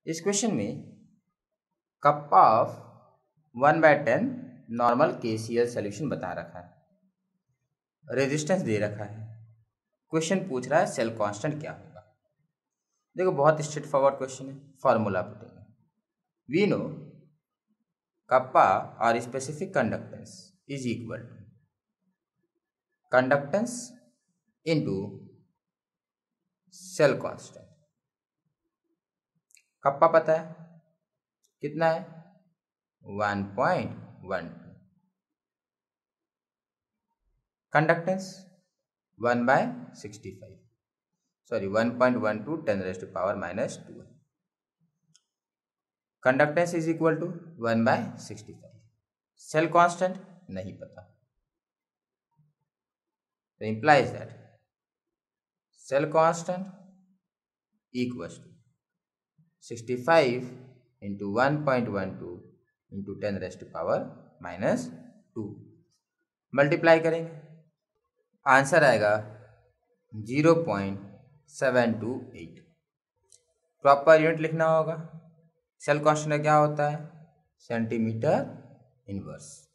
इस क्वेश्चन में kappa of 1/10 normal KCl solution बता रखा है, रेजिस्टेंस दे रखा है। क्वेश्चन पूछ रहा है सेल कांस्टेंट क्या होगा। देखो बहुत स्ट्रेट फॉरवर्ड क्वेश्चन है, फॉर्मूला पुटेंगे। वी नो कप्पा और specific conductance is equal to conductance into cell constant. Kappa पता है कितना है, 1.12। Conductance 1/65, sorry 1.12 10⁻⁻²। Conductance is equal to 1/65। Cell constant नहीं पता, तो implies that cell constant equals to 65 into 1.12 into 10⁻⁻²। Multiply करेंगे, आंसर आएगा 0.728। प्रॉपर यूनिट लिखना होगा। सेल कांस्टेंट क्या होता है, सेंटीमीटर इनवर्स।